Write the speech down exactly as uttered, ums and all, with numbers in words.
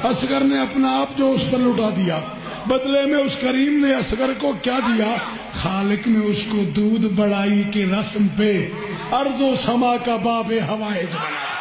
असगर ने अपना आप जो उस पर लुटा दिया, बदले में उस करीम ने असगर को क्या दिया? खालिक ने उसको दूध बढ़ाई के रस्म पे अर्जो समा का बाबे हवाएज बनाया।